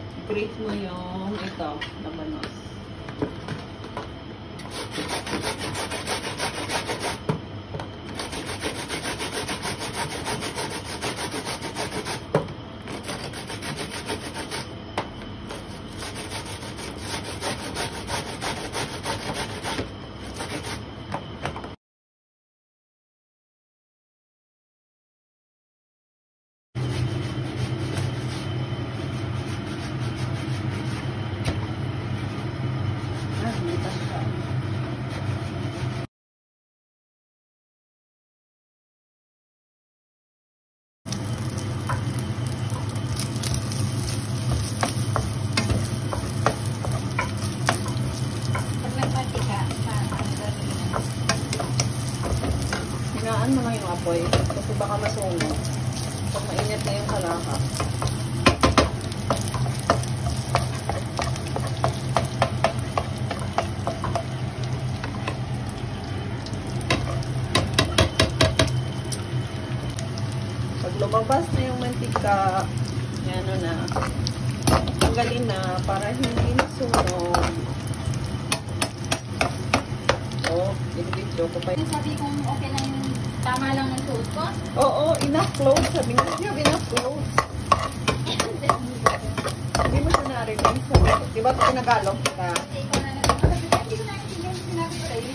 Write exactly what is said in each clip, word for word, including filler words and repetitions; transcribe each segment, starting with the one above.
grate mo yung ito, labanos. Hinaan mo na yung apoy kasi baka masunog pag mainit na yung kalaka. Pag lumabas na yung mantika, yan na, tanggalin na para hindi sunog. Oh, video ko pa. Sabi kong okay lang yung tama lang ng suot ko? Oo, enough clothes. Sabi nga, you have enough clothes. Hindi mo siya narinig. Diba ito pinagalog kita? Hindi ko na narinig. Hindi ko narinig yung sinabi ko rin.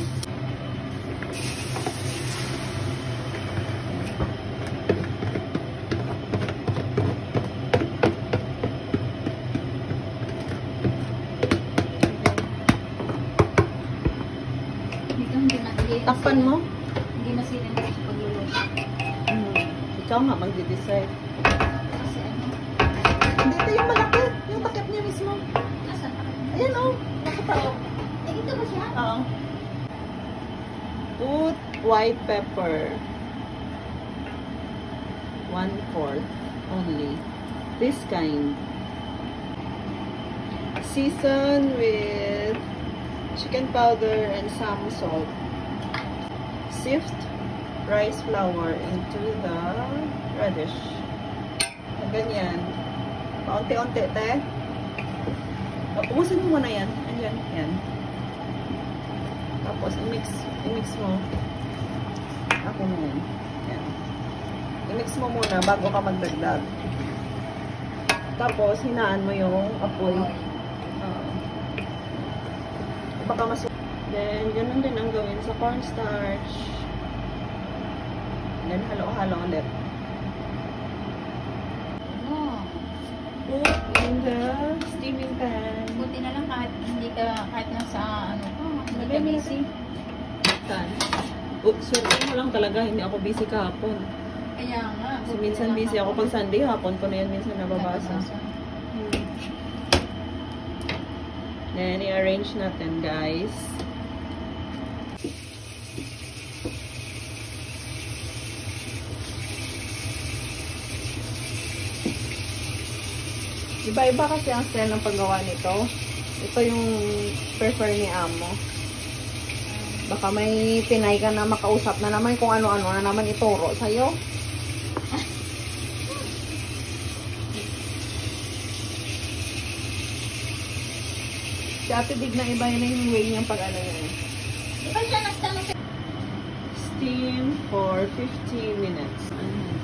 Takpan mo? Hindi masilin ko sa pagluluto. Hmm. Ikaw nga magde-decide. Kasi ano? Hindi, ito yung malaki. Yung takip niya mismo. Nasaan pa? Ayan o. Nakatayo. Eh, ito ba siya? Oo. Put white pepper. One fourth only. This kind. Season with chicken powder and some salt. Sift rice flour into the radish. O, ganyan. Paunti-unti, te. O, pumusin mo muna yan. Ayan, yan. Tapos, i-mix. I-mix mo. Ako mo yan. Yan. I-mix mo muna bago ka magdagdag. Tapos, hinaan mo yung apoy. Uh, baka mas... Then, ganun din ang gawin sa cornstarch. Then, halo-halo ulit. Ano? Put in the steaming pan. Buti na lang kahit hindi ka, kahit nasa ano ko, hindi ka busy. Saan? Oops, swerte mo lang talaga. Hindi ako busy kahapon. Kaya nga. Kasi minsan busy ako pag Sunday. Hapon ko na yan minsan nababasa. Hmm. Then, i-arrange natin, guys. Iba-iba kasi ang style ng paggawa nito. Ito yung prefer ni Amo. Baka may pinay ka na makausap na naman kung ano-ano na naman ituro sa'yo. Si Ate Dig na iba yun yung way niyang pag-ano yun. Di ba siya nagtanong sa... Steam for fifteen minutes.